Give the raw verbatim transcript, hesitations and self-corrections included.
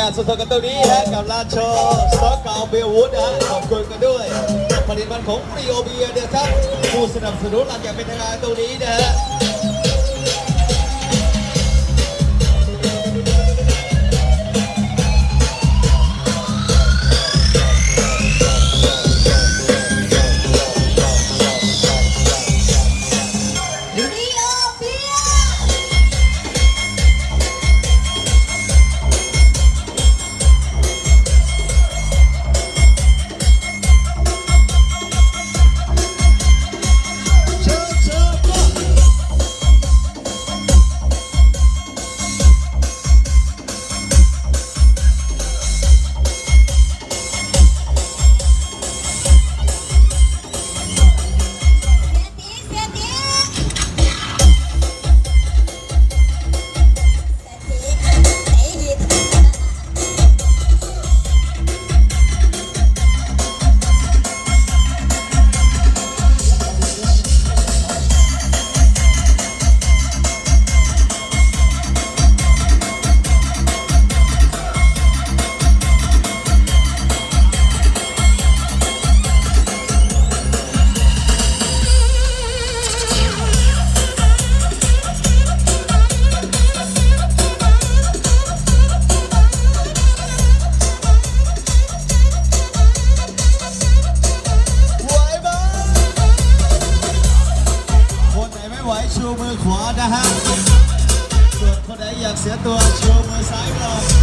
สดๆกันตรงนี้ฮะกับร้านโชว์สต๊อกเก่าเบียร์วูดนะฮะขอบคุณกันด้วยผลิตภัณฑ์ของปรีโอเบียร์เนี่ยครับผู้สนับสนุนหลักอย่างเป็นทางการตรงนี้นะฮะชูมือขวานะฮะส่วนคนไหนอยากเสียตัวชูมือซ้ายก่อน